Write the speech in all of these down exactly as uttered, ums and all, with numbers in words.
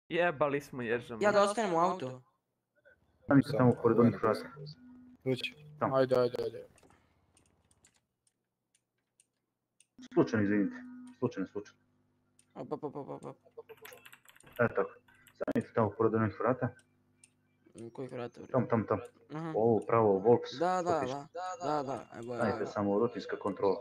Jebali smo ježom. Ja da ostanem u auto. Stanite tamo pored onih vrata. Doći. Tamo. Ajde, ajde, ajde. Slučajno, izvinite. Slučajno, slučajno. Op, op, op, op, op. E tako. Stanite tamo pored onih vrata. Kojih vrata? Tamo, tamo, tamo. Aha. Ovo, pravo, Volks. Da, da, stopnište. da. Da, da. Evo, Stanite evo. samo rutinska kontrola.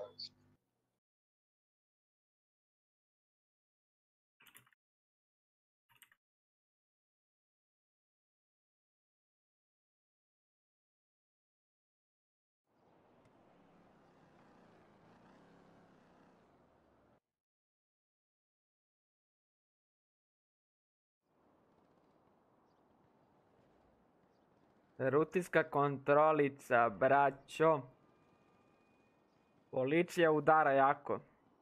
Rutinska kontrolica, braćo. Policija udara jako.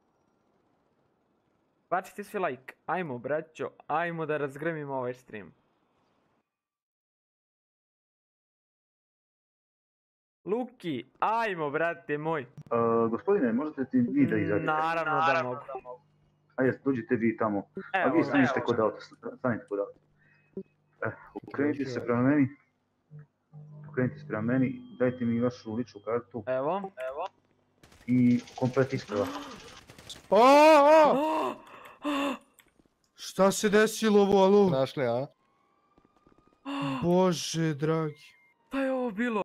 Bacite svi like. Ajmo, braćo. Ajmo da razgrmimo ovaj stream. Luki, ajmo, brate moj. Uh, gospodine, možete ti vi da izađete? Naravno da mogu. Ajde, dođite vi tamo. A Evo, vi stanite evo. kod auta. Stanite kod auta. E, okrenite se prema meni. Okrenite se prema meni. Dajte mi vašu ličnu kartu Evo, evo. i komplet isprava. O, o! Šta se desilo ovo, alo? Našli, a? Bože, dragi. Pa je ovo bilo?